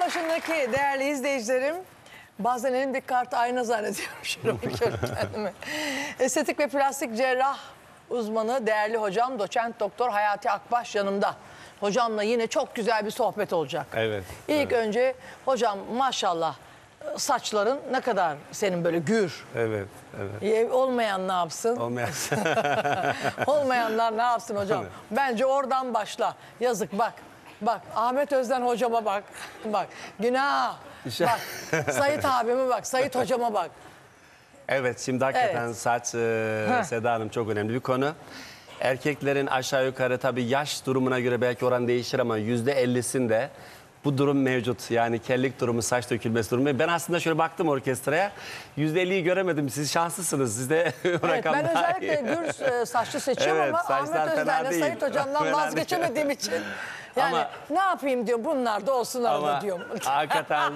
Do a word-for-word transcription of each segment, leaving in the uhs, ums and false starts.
başındaki değerli izleyicilerim, bazen elimdeki kartı ayna zannediyorum. Şöyle bakıyorum kendime. Estetik ve plastik cerrah uzmanı değerli hocam doçent doktor Hayati Akbaş yanımda. Hocamla yine çok güzel bir sohbet olacak. Evet. İlk evet. önce hocam maşallah saçların ne kadar senin böyle gür. Evet. Evet. Olmayan ne yapsın? Olmayan. Olmayanlar ne yapsın hocam? Evet. Bence oradan başla. Yazık bak. Bak Ahmet Özden hocama bak. Bak günah. Bak Sait abime bak. Sait hocama bak. Evet, şimdi hakikaten Evet. saç e, Seda Hanım çok önemli bir konu. Erkeklerin aşağı yukarı tabii yaş durumuna göre belki oran değişir ama yüzde ellisinde bu durum mevcut. Yani kellik durumu, saç dökülmesi durumu. Ben aslında şöyle baktım orkestraya. yüzde elliyi göremedim. Siz şanslısınız. Siz de Evet, ben özellikle gür e, saçlı seçiyorum Evet, ama saçlar Ahmet fena Özden'le değil. Sait hocamdan Fena vazgeçemediğim için. Yani Ama- ne yapayım diyorum, bunlar da olsun arada Ama diyorum. hakikaten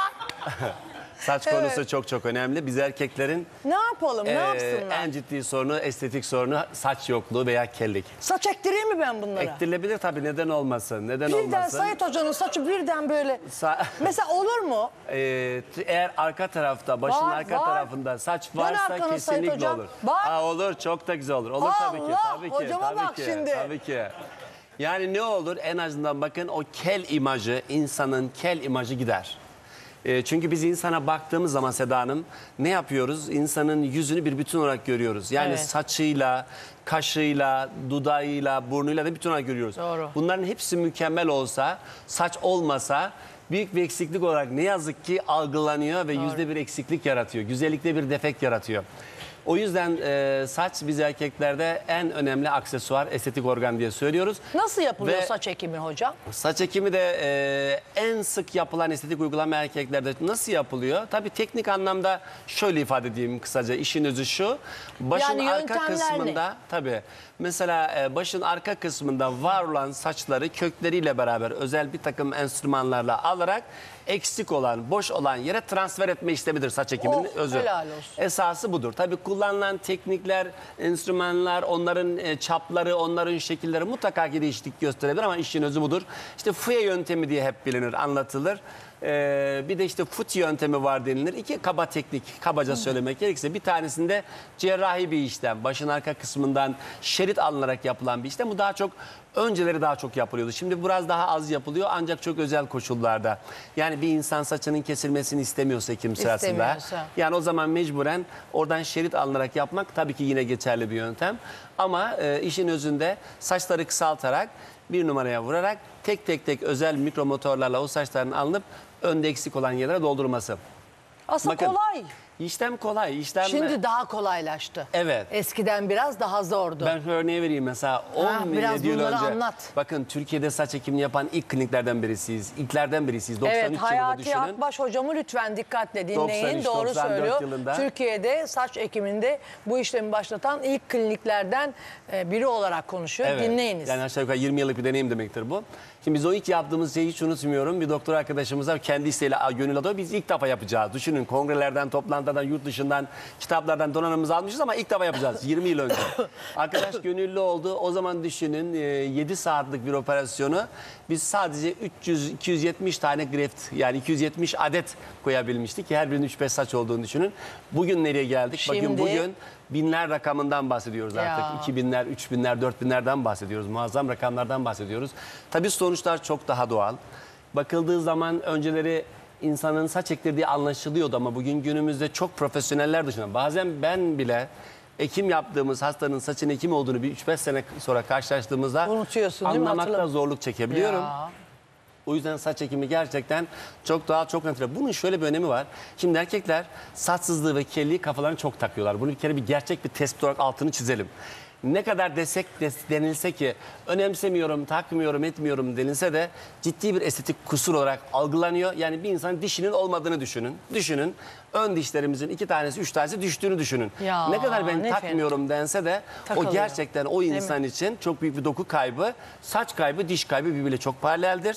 saç Evet. konusu çok çok önemli. Biz erkeklerin Ne yapalım, ne e, yapsınlar? en ciddi sorunu, estetik sorunu saç yokluğu veya kellik. Saç ektireyim mi ben bunlara? Ektirilebilir tabii, neden olmasın? Neden Birden olmasın? Sait Hoca'nın saçı birden böyle. Sa- Mesela olur mu? Ee, eğer arka tarafta, başın Var, arka var. tarafında saç Dön varsa arkana Sait kesinlikle hocam. olur. Bak. Aa, olur, çok da güzel olur. Olur tabii ki, Allah, tabii ki. hocama tabii bak ki, şimdi. Tabii ki. Yani ne olur, en azından bakın o kel imajı, insanın kel imajı gider. E, çünkü biz insana baktığımız zaman Seda Hanım ne yapıyoruz? İnsanın yüzünü bir bütün olarak görüyoruz. Yani Evet. saçıyla, kaşıyla, dudağıyla, burnuyla da bütün olarak görüyoruz. Doğru. Bunların hepsi mükemmel olsa, saç olmasa büyük bir eksiklik olarak ne yazık ki algılanıyor ve yüzde bir eksiklik yaratıyor. Güzellikte bir defekt yaratıyor. O yüzden e, saç biz erkeklerde en önemli aksesuar, estetik organ diye söylüyoruz. Nasıl yapılıyor Ve- saç ekimi hocam? Saç ekimi de e, en sık yapılan estetik uygulama erkeklerde nasıl yapılıyor? Tabii teknik anlamda şöyle ifade edeyim kısaca. İşin özü şu. Başın Yani arka yöntemler ne? kısmında tabii mesela e, başın arka kısmında var olan saçları kökleriyle beraber özel bir takım enstrümanlarla alarak eksik olan, boş olan yere transfer etme işlemidir saç ekiminin Oh, özü. helal olsun. Esası budur. Tabii kullanılan teknikler, enstrümanlar, onların e, çapları, onların şekilleri mutlaka ki değişiklik gösterebilir ama işin özü budur. İşte fuye yöntemi diye hep bilinir, anlatılır. Ee, bir de işte fut yöntemi var denilir. İki kaba teknik, kabaca söylemek gerekirse. Bir tanesinde cerrahi bir işlem. Başın arka kısmından şerit alınarak yapılan bir işlem. Bu daha çok, önceleri daha çok yapılıyordu. Şimdi biraz daha az yapılıyor ancak çok özel koşullarda. Yani bir insan saçının kesilmesini istemiyorsa ekim sırasında. İstemiyorsa. Yani o zaman mecburen oradan şerit alınarak yapmak tabii ki yine geçerli bir yöntem. Ama e, işin özünde saçları kısaltarak bir numaraya vurarak tek tek tek özel mikromotorlarla o saçların alınıp önde eksik olan yerlere doldurması. Aslında Bakın, kolay. İşlem kolay. İşlem Şimdi daha kolaylaştı. Evet. Eskiden biraz daha zordu. Ben şu örneği vereyim mesela on Ha, biraz yıl bunları önce. anlat. Bakın Türkiye'de saç ekimini yapan ilk kliniklerden birisiyiz. İlklerden birisiyiz. doksan üç Evet, yılında Hayati düşünün. Akbaş hocamı lütfen dikkatle dinleyin. doksan üç, Doğru doksan dört söylüyor. yılında. Türkiye'de saç ekiminde bu işlemi başlatan ilk kliniklerden e, biri olarak konuşuyor. Evet. Dinleyiniz. Yani aşağı yukarı yirmi yıllık bir deneyim demektir bu. Şimdi biz o ilk yaptığımız şeyi hiç unutmuyorum. Bir doktor arkadaşımıza kendi isteğiyle gönül alıyor. Biz ilk defa yapacağız. Düşünün, kongrelerden, toplantılardan, yurt dışından, kitaplardan donanımımızı almışız ama ilk defa yapacağız. yirmi yıl önce. Arkadaş gönüllü oldu. O zaman düşünün yedi saatlik bir operasyonu biz sadece üç yüz iki yüz yetmiş tane greft, yani iki yüz yetmiş adet koyabilmiştik. Her birinin üç beş saç olduğunu düşünün. Bugün nereye geldik? Şimdi- Bakın bugün binler rakamından bahsediyoruz artık. Ya. iki binler, üç binler, dört binlerden bahsediyoruz. Muazzam rakamlardan bahsediyoruz. Tabii sonuçlar çok daha doğal. Bakıldığı zaman önceleri insanın saç ektirdiği anlaşılıyordu ama bugün günümüzde çok profesyoneller dışında. Bazen ben bile ekim yaptığımız hastanın saçın ekim olduğunu bir üç beş sene sonra karşılaştığımızda Unutuyorsun değil mi? anlamakta Hatırlam- zorluk çekebiliyorum. Ya. O yüzden saç ekimi gerçekten çok daha çok önemli. Bunun şöyle bir önemi var. Şimdi erkekler saçsızlığı ve kelliği kafalarına çok takıyorlar. Bunu bir kere bir gerçek bir tespit olarak altını çizelim. Ne kadar desek denilse ki önemsemiyorum, takmıyorum, etmiyorum denilse de ciddi bir estetik kusur olarak algılanıyor. Yani bir insanın dişinin olmadığını düşünün. Düşünün, ön dişlerimizin iki tanesi, üç tanesi düştüğünü düşünün. Ya, ne kadar ben ne takmıyorum dense de Takılıyor. o gerçekten o mi? insan için çok büyük bir doku kaybı, saç kaybı, diş kaybı birbiriyle çok paraleldir.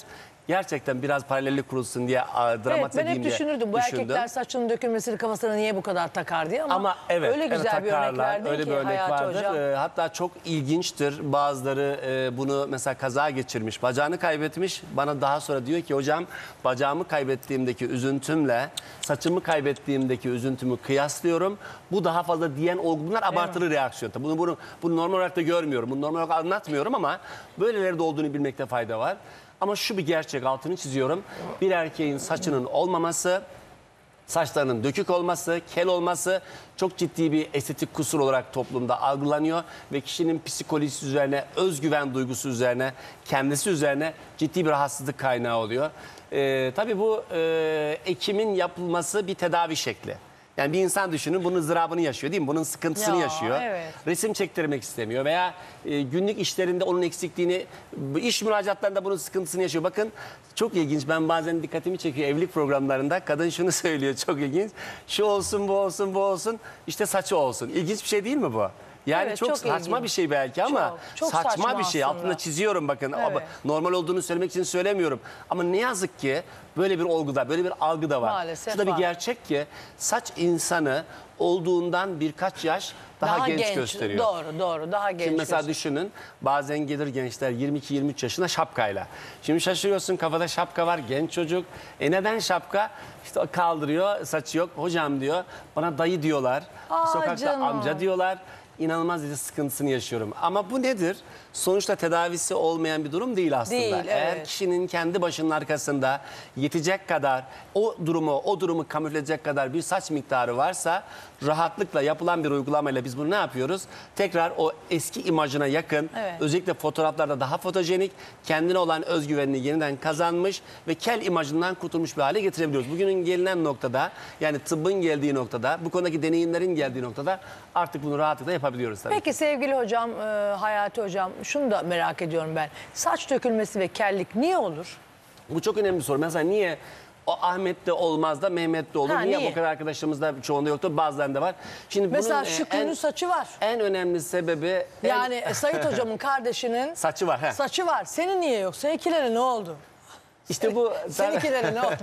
gerçekten biraz paralellik kurulsun diye a, Evet, dramatize ben hep edeyim diye düşünürdüm bu düşündüm. erkekler saçının dökülmesini kafasına niye bu kadar takar diye ama, Ama evet, öyle güzel evet, bir örnek takarlar. verdin Öyle ki bir örnek Hayati vardır. Hocam. Ee, hatta çok ilginçtir. Bazıları e, bunu mesela kaza geçirmiş, bacağını kaybetmiş. Bana daha sonra diyor ki hocam bacağımı kaybettiğimdeki üzüntümle saçımı kaybettiğimdeki üzüntümü kıyaslıyorum. Bu daha fazla diyen olgu. Bunlar abartılı reaksiyon. Tabii Bunu, bunu, bunu normal olarak da görmüyorum. Bunu normal olarak anlatmıyorum ama böyleleri de olduğunu bilmekte fayda var. Ama şu bir gerçek, altını çiziyorum. Bir erkeğin saçının olmaması, saçlarının dökük olması, kel olması çok ciddi bir estetik kusur olarak toplumda algılanıyor ve kişinin psikolojisi üzerine, özgüven duygusu üzerine, kendisi üzerine ciddi bir rahatsızlık kaynağı oluyor. Ee, tabii bu e, ekimin yapılması bir tedavi şekli. Yani bir insan düşünün bunun ızdırabını yaşıyor değil mi? Bunun sıkıntısını Ya, yaşıyor. evet. Resim çektirmek istemiyor veya e, günlük işlerinde onun eksikliğini, iş müracaatlarında bunun sıkıntısını yaşıyor. Bakın çok ilginç, ben bazen dikkatimi çekiyor evlilik programlarında. Kadın şunu söylüyor, çok ilginç. Şu olsun, bu olsun, bu olsun, işte saçı olsun. İlginç bir şey değil mi bu? Yani Evet, çok, çok saçma ilginç. bir şey belki ama Çok, çok saçma, saçma bir şey. aslında. Altında çiziyorum bakın. Evet. Normal olduğunu söylemek için söylemiyorum. Ama ne yazık ki böyle bir olguda, böyle bir algı da var. Maalesef Şu da bir var. gerçek ki saç insanı olduğundan birkaç yaş daha, genç, gösteriyor. Doğru doğru daha genç Şimdi mesela gösteriyor. düşünün bazen gelir gençler yirmi iki yirmi üç yaşında şapkayla. Şimdi şaşırıyorsun, kafada şapka var, genç çocuk. E neden şapka? İşte o kaldırıyor, saçı yok. Hocam diyor, bana dayı diyorlar. Aa, Sokakta canım. amca diyorlar. İnanılmaz bir sıkıntısını yaşıyorum. Ama bu nedir? Sonuçta tedavisi olmayan bir durum değil aslında. Değil, Eğer evet. kişinin kendi başının arkasında yetecek kadar, o durumu, o durumu kamufle edecek kadar bir saç miktarı varsa rahatlıkla yapılan bir uygulamayla biz bunu ne yapıyoruz? Tekrar o eski imajına yakın, Evet. özellikle fotoğraflarda daha fotojenik, kendine olan özgüvenini yeniden kazanmış ve kel imajından kurtulmuş bir hale getirebiliyoruz. Bugünün gelinen noktada, yani tıbbın geldiği noktada, bu konudaki deneyimlerin geldiği noktada artık bunu rahatlıkla yapabiliyoruz tabii. Peki sevgili hocam, e, Hayati hocam, şunu da merak ediyorum ben. Saç dökülmesi ve kellik niye olur? Bu çok önemli bir soru. Mesela niye o Ahmet'te olmaz da Mehmet'te olur? Ha, niye, niye? bu kadar arkadaşımızda çoğunda yoktur, bazılarında var? Şimdi Mesela bunun, e, Şükrü'nün en, saçı var. en önemli sebebi en- Yani e, Sait hocamın kardeşinin saçı var. He. saçı var. Senin niye yok? Seninkilere ne oldu? İşte bu Seninkilere ne oldu?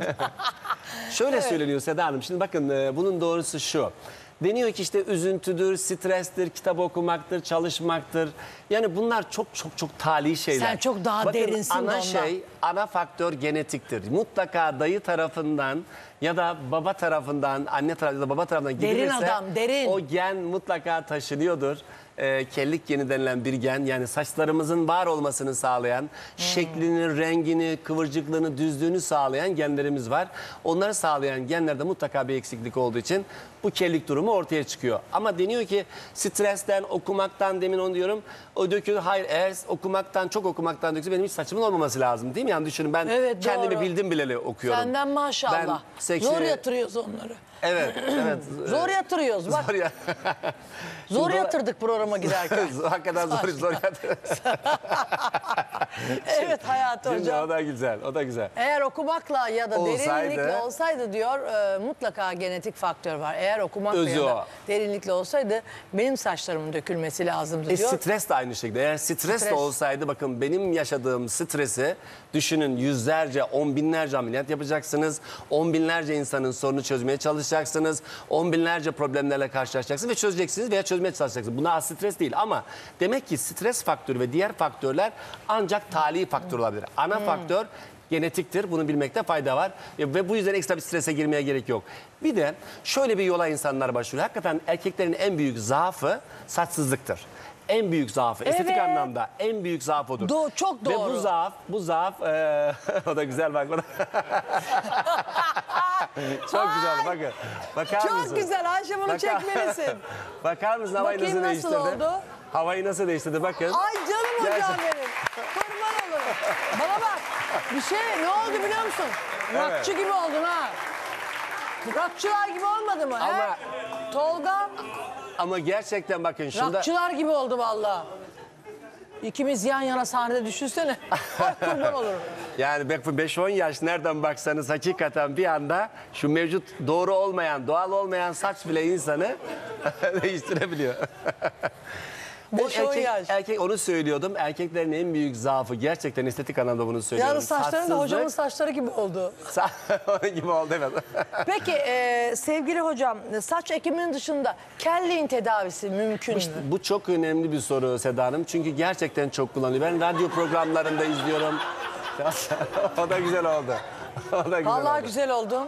şöyle söyleniyor Seda Hanım. Şimdi bakın e, bunun doğrusu şu. Deniyor ki işte üzüntüdür, strestir, kitap okumaktır, çalışmaktır. Yani bunlar çok çok çok tali şeyler. Sen çok daha Bakın, derinsin de ana ondan. şey, ana faktör genetiktir. Mutlaka dayı tarafından ya da baba tarafından, anne tarafından ya da baba tarafından Derin gidilirse adam, derin. o gen mutlaka taşınıyordur. Ee, kellik geni denilen bir gen, yani saçlarımızın var olmasını sağlayan, Hmm. şeklini, rengini, kıvırcıklığını, düzlüğünü sağlayan genlerimiz var. Onları sağlayan genlerde mutlaka bir eksiklik olduğu için bu kellik durumu ortaya çıkıyor. Ama deniyor ki stresten, okumaktan, demin onu diyorum, o dökülür. Hayır, eğer okumaktan, çok okumaktan dökülse benim hiç saçımın olmaması lazım değil mi? Yani düşünün, ben Evet, kendimi doğru. bildim bileli okuyorum. Senden maşallah. Ben seksen Zor yatırıyoruz onları. Evet, evet. Zor yatırıyoruz bak. Zor ya. Zor Şimdi- yatırdık programa giderken. Hakikaten zor, zor yatırdım. Evet Hayati Şimdi hocam. o da güzel, o da güzel. Eğer okumakla ya da Olsaydı- derinlikle olsaydı diyor e, mutlaka genetik faktör var. Eğer okumakla Özü ya da o. derinlikle olsaydı benim saçlarımın dökülmesi lazımdı E, diyor. stres de aynı şekilde. Eğer stres, de Stres. olsaydı, bakın benim yaşadığım stresi düşünün, yüzlerce, on binlerce ameliyat yapacaksınız. On binlerce insanın sorunu çözmeye çalışacaksınız. On binlerce problemlerle karşılaşacaksınız ve çözeceksiniz veya çözmeye çalışacaksınız. Bunlar az stres değil ama demek ki stres faktörü ve diğer faktörler ancak tali faktör olabilir. Ana faktör genetiktir. Bunu bilmekte fayda var. E, Ve bu yüzden ekstra bir strese girmeye gerek yok. Bir de şöyle bir yola insanlar başlıyor. Hakikaten erkeklerin en büyük zaafı saçsızlıktır. En büyük zaafı, estetik Evet. anlamda en büyük zaaf odur. Do- çok Ve doğru. bu zaaf, bu zaaf, e, o da güzel bak. o da- Çok güzel, bakın. Bakar Çok mısın? güzel Ayşe, bunu Bakar- çekmelisin. Bakar mısın havayı Bakayım nasıl nasıl değiştirdi? oldu? Havayı nasıl değiştirdi bakın. Ay canım hocam Gerçekten. benim. Kurban olurum. Bana bak. Bir şey ne oldu biliyor musun? Rockçı gibi oldun ha. Rockçılar gibi olmadı mı? Ama- he? Tolga Ama gerçekten bakın şurada... rockçılar gibi oldu vallahi. İkimiz yan yana sahnede düşünsene. Ay kurban olurum. Yani beş on yaş nereden baksanız hakikaten bir anda şu mevcut doğru olmayan, doğal olmayan saç bile insanı değiştirebiliyor. O Beş on erkek, yaş. erkek onu söylüyordum. Erkeklerin en büyük zaafı gerçekten estetik anlamda bunu söylüyorum. Yalnız saçların da Saçsızlık. hocamın saçları gibi oldu. Onun gibi oldu evet. Peki e, sevgili hocam, saç ekiminin dışında kelliğin tedavisi mümkün mü? Bu çok önemli bir soru Seda Hanım. Çünkü gerçekten çok kullanılıyor. Ben radyo programlarında izliyorum. O da güzel oldu. O da güzel Vallahi oldu. güzel oldun.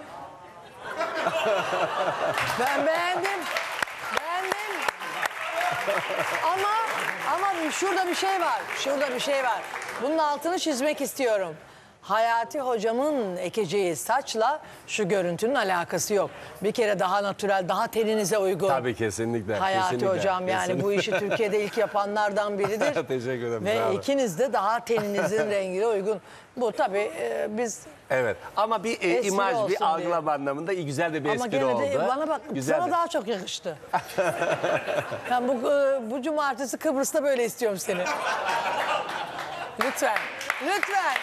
Ben beğendim. Beğendim. Ama ama şurada bir şey var. Şurada bir şey var. Bunun altını çizmek istiyorum. Hayati hocamın ekeceği saçla şu görüntünün alakası yok. Bir kere daha natürel, daha teninize uygun. Tabii kesinlikle. Hayati kesinlikle, hocam yani kesinlikle. bu işi Türkiye'de ilk yapanlardan biridir. Teşekkür ederim. sağ Ve olun. ikiniz de daha teninizin rengine uygun. Bu tabii e, biz Evet ama bir e, Espri imaj, olsun bir algılama anlamında iyi güzel de bir ama espri gene oldu. de bana bak Güzeldi. sana daha çok yakıştı. Ben bu e, bu cumartesi Kıbrıs'ta böyle istiyorum seni. Lütfen. Lütfen.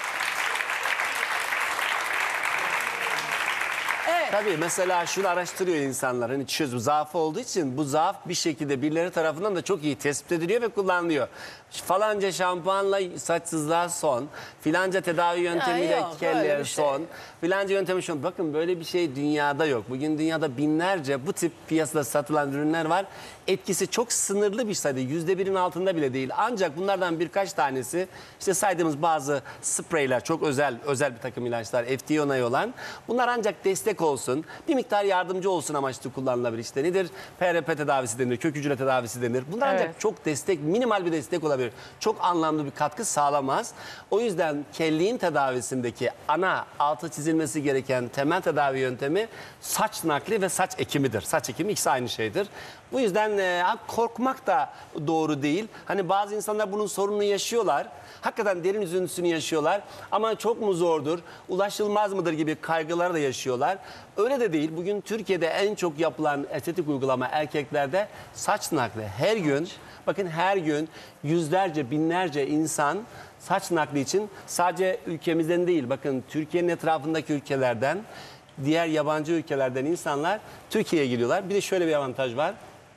Evet. Tabii mesela şunu araştırıyor insanlar. Hani çözüm zaafı olduğu için bu zaaf bir şekilde birileri tarafından da çok iyi tespit ediliyor ve kullanılıyor. Falanca şampuanla saçsızlığa son, filanca tedavi yöntemiyle yok, öyle kelliğe bir şey. son, filanca yöntemi son. Bakın böyle bir şey dünyada yok. Bugün dünyada binlerce bu tip piyasada satılan ürünler var. Etkisi çok sınırlı bir sayıda, yüzde birin altında bile değil. Ancak bunlardan birkaç tanesi, işte saydığımız bazı spreyler, çok özel özel bir takım ilaçlar, F D A onayı olan. Bunlar ancak destek olsun, bir miktar yardımcı olsun amaçlı kullanılabilir. İşte nedir? P R P tedavisi denir, kök hücre tedavisi denir. Bunlar ancak Evet. çok destek, minimal bir destek olabilir. Çok anlamlı bir katkı sağlamaz. O yüzden kelliğin tedavisindeki ana altı çizilmesi gereken temel tedavi yöntemi saç nakli ve saç ekimidir. Saç ekimi ikisi aynı şeydir. Bu yüzden e, korkmak da doğru değil. Hani bazı insanlar bunun sorununu yaşıyorlar. Hakikaten derin üzüntüsünü yaşıyorlar. Ama çok mu zordur, ulaşılmaz mıdır gibi kaygılar da yaşıyorlar. Öyle de değil. Bugün Türkiye'de en çok yapılan estetik uygulama erkeklerde saç nakli. Her gün, bakın her gün yüzlerce, binlerce insan saç nakli için sadece ülkemizden değil, bakın Türkiye'nin etrafındaki ülkelerden, diğer yabancı ülkelerden insanlar Türkiye'ye geliyorlar. Bir de şöyle bir avantaj var.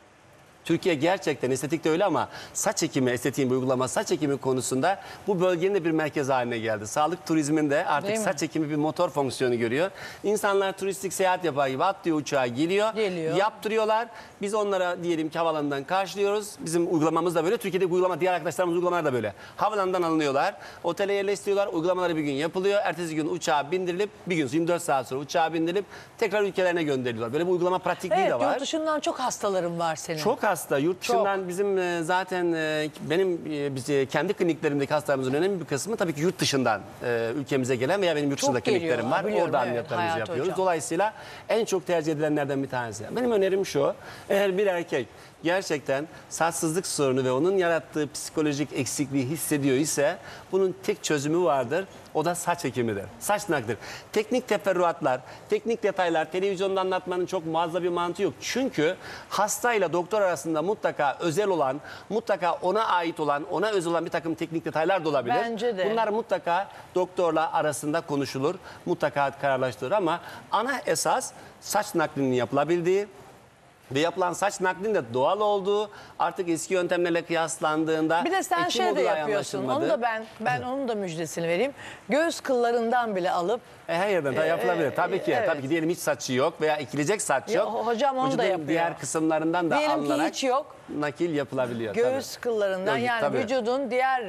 Türkiye gerçekten estetikte öyle ama saç ekimi, estetiğin bir uygulama saç ekimi konusunda bu bölgenin de bir merkez haline geldi. Sağlık turizminde artık Değil mi? saç ekimi bir motor fonksiyonu görüyor. İnsanlar turistik seyahat yapar gibi atlıyor uçağa geliyor, Geliyor. yaptırıyorlar. Biz onlara diyelim ki havalanından karşılıyoruz. Bizim uygulamamız da böyle. Türkiye'de uygulama, diğer arkadaşlarımız uygulamalar da böyle. Havalanından alınıyorlar, otele yerleştiriyorlar. Uygulamaları bir gün yapılıyor. Ertesi gün uçağa bindirilip bir gün yirmi dört saat sonra uçağa bindirilip tekrar ülkelerine gönderiliyorlar. Böyle bir uygulama pratikliği Evet, de var. yurt dışından çok hastalarım var senin. Çok hasta. Yurt dışından bizim e, zaten e, benim e, biz, e, kendi kliniklerimdeki hastalarımızın önemli bir kısmı tabii ki yurt dışından e, ülkemize gelen veya benim yurt dışında Çok geliyor, kliniklerim var. biliyorum, Orada evet, ameliyatlarımızı Hayati yapıyoruz. Hocam. Dolayısıyla en çok tercih edilenlerden bir tanesi. Benim önerim şu. Eğer bir erkek gerçekten saçsızlık sorunu ve onun yarattığı psikolojik eksikliği hissediyor ise bunun tek çözümü vardır. O da saç ekimidir. Saç naklidir. Teknik teferruatlar, teknik detaylar televizyonda anlatmanın çok muazzam bir mantığı yok. Çünkü hastayla doktor arasında mutlaka özel olan, mutlaka ona ait olan, ona özel olan bir takım teknik detaylar da olabilir. Bence de. Bunlar mutlaka doktorla arasında konuşulur, mutlaka kararlaştırılır ama ana esas saç naklinin yapılabildiği ve yapılan saç naklinin de doğal olduğu, artık eski yöntemlerle kıyaslandığında Bir de sen ekim şey de uygulayan yapıyorsun. Onu anlaşılmadı. da ben ben onun da müjdesini vereyim. Göğüs kıllarından bile alıp E, her yerden de yapılabilir. Tabii ki. evet. Tabii ki diyelim hiç saçı yok veya ekilecek saç Ya, yok. hocam onu da Vücudun yapıyor. diğer kısımlarından da diyelim ki alınarak hiç yok. nakil yapılabiliyor. Göğüs tabii. kıllarından Yok, yani tabii. vücudun diğer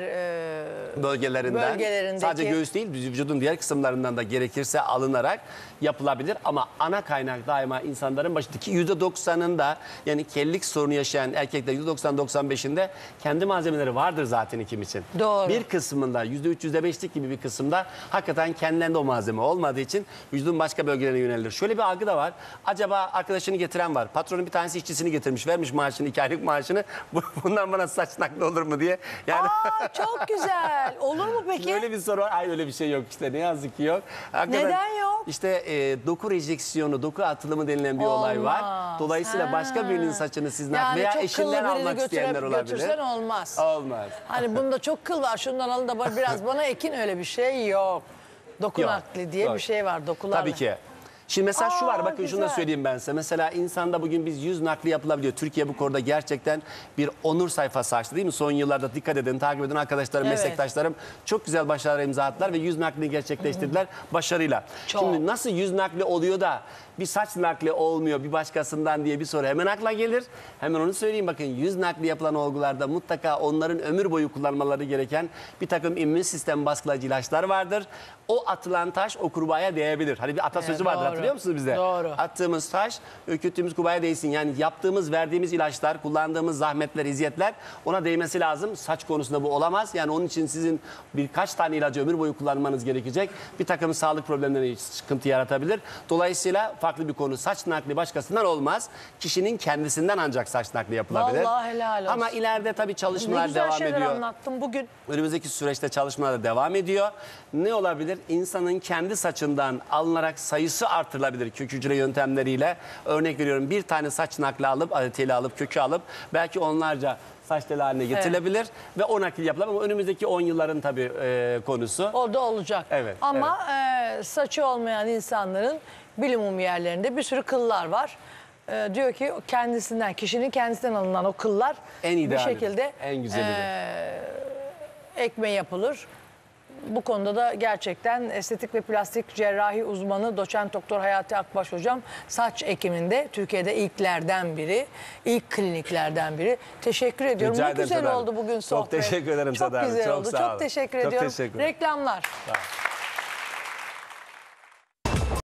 e, Bölgelerinden, bölgelerindeki- sadece göğüs değil vücudun diğer kısımlarından da gerekirse alınarak yapılabilir. Ama ana kaynak daima insanların başındaki yüzde doksanında yani kellik sorunu yaşayan erkekler yüzde doksan doksan beşinde kendi malzemeleri vardır zaten ekim için. Doğru. Bir kısmında yüzde üç yüzde beşlik gibi bir kısımda hakikaten kendilerinde o malzeme olmadığı için vücudun başka bölgelerine yönelilir. Şöyle bir algı da var. Acaba arkadaşını getiren var. Patronun bir tanesi işçisini getirmiş. Vermiş maaşını, iki aylık maaşını. Bundan bana saç nakli olur mu diye. Yani Aa, çok güzel. Olur mu peki? böyle bir soru var. Ay öyle bir şey yok işte. Ne yazık ki yok. Hakikaten Neden yok? İşte e, doku rejectsiyonu, doku atılımı denilen bir olay var. Olmaz. Dolayısıyla Ha. başka birinin saçını siz nakli Yani veya çok eşinden kıllı birini almak götüre- isteyenler olabilir. götürsen olmaz. Olmaz. Hani bunda çok kıl var şundan alın da bana- biraz bana ekin öyle bir şey yok. Doku Yok, nakli diye yok. bir şey var dokularla. Tabii ki. Şimdi mesela şu Aa, var, bakın şunu da güzel. söyleyeyim ben size. Mesela insanda bugün biz yüz nakli yapılabiliyor. Türkiye bu konuda gerçekten bir onur sayfası açtı değil mi? Son yıllarda dikkat edin, takip edin arkadaşlarım, Evet. meslektaşlarım çok güzel başarılar imza attılar ve yüz naklini gerçekleştirdiler başarıyla. Çok. Şimdi nasıl yüz nakli oluyor da bir saç nakli olmuyor bir başkasından diye bir soru hemen akla gelir. Hemen onu söyleyeyim, bakın yüz nakli yapılan olgularda mutlaka onların ömür boyu kullanmaları gereken bir takım immün sistem baskılayıcı ilaçlar vardır. O atılan taş o kurbağaya değebilir. Hani bir atasözü Evet, vardır, doğru. hatırlıyor musunuz bize? Doğru. Attığımız taş ürküttüğümüz kurbağaya değsin. Yani yaptığımız, verdiğimiz ilaçlar, kullandığımız zahmetler, eziyetler ona değmesi lazım. Saç konusunda bu olamaz. Yani onun için sizin birkaç tane ilacı ömür boyu kullanmanız gerekecek. Bir takım sağlık problemleri sıkıntı yaratabilir. Dolayısıyla farklı bir konu. Saç nakli başkasından olmaz. Kişinin kendisinden ancak saç nakli yapılabilir. Vallahi helal olsun. Ama ileride tabii Ne çalışmalar güzel devam şeyler ediyor. anlattın bugün. Önümüzdeki süreçte çalışmalar da devam ediyor. Ne olabilir? İnsanın kendi saçından alınarak sayısı artırılabilir kök hücre yöntemleriyle. Örnek veriyorum, bir tane saç nakli alıp, teli alıp, kökü alıp belki onlarca saç teli haline getirilebilir ve o nakil yapılır. Ama önümüzdeki on yılların tabii e, konusu. O da olacak. Evet, Ama e, saçı olmayan insanların bilimum yerlerinde bir sürü kıllar var. E, diyor ki kendisinden, kişinin kendisinden alınan o kıllar En bir idealidir, şekilde en güzelidir. e, ekme yapılır. Bu konuda da gerçekten estetik ve plastik cerrahi uzmanı doçent doktor Hayati Akbaş hocam saç ekiminde Türkiye'de ilklerden biri, ilk kliniklerden biri. Teşekkür ediyorum. Rica Ne ederim güzel Seda Hanım. oldu bugün Çok sohbet. teşekkür ederim Çok Seda Hanım. güzel Çok oldu. sağ Çok olun. teşekkür Çok ediyorum. teşekkür ederim. Reklamlar. Sağ olun.